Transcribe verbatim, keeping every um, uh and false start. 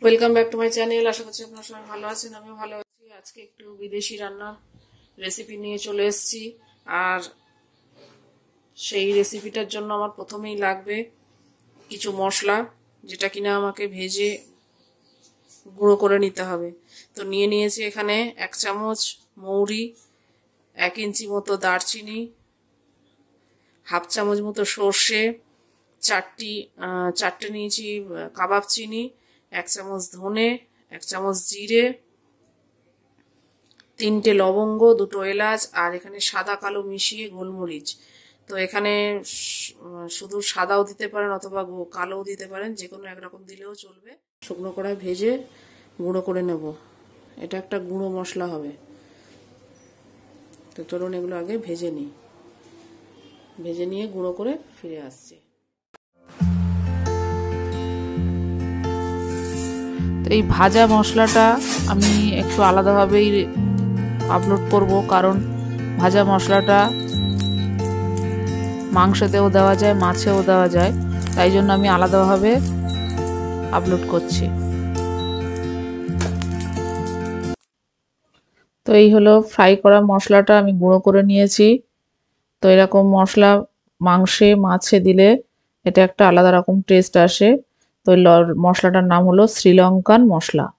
Welcome back to my channel. আশা করছি আপনারা সবাই ভালো আছেন, আমিও ভালো আছি। আজকে একটু বিদেশি রান্নার রেসিপি নিয়ে চলে এসেছি। আর সেই রেসিপিটার জন্য আমার প্রথমেই লাগবে কিছু মশলা, যেটা কিনা আমাকে ভেজে গুঁড়ো করে নিতে হবে। তো নিয়ে নিয়েছি এখানে এক চামচ মৌরি, এক ইঞ্চি মতো দারচিনি, হাফ চামচ মতো সর্ষে, চারটি চারটে নিয়েছি কাবাব চিনি, এক চামচ ধনে, এক চামচ জিরে, তিনটে লবঙ্গ, দুটো এলাচ, আর এখানে সাদা কালো মিশিয়ে গোলমরিচ। তো এখানে শুধু সাদাও দিতে পারেন অথবা কালোও দিতে পারেন, যে কোনো একরকম দিলেও চলবে। শুকনো কড়ায় ভেজে গুঁড়ো করে নেব। এটা একটা গুঁড়ো মশলা হবে। তো চলুন এগুলো আগে ভেজে নিই। ভেজে নিয়ে গুঁড়ো করে ফিরে আসছি। তো এই ভাজা মশলাটা আমি একটু আলাদাভাবেই আপলোড করব, কারণ ভাজা মশলাটা মাংসতেও দেওয়া যায়, মাছেও দেওয়া যায়, তাই জন্য আমি আলাদাভাবে আপলোড করছি। তো এই হলো ফ্রাই করা মশলাটা আমি গুঁড়ো করে নিয়েছি। তো এরকম মশলা মাংসে মাছে দিলে এটা একটা আলাদা রকম টেস্ট আসে। তো মশলাটার নাম হলো শ্রীলঙ্কান মশলা।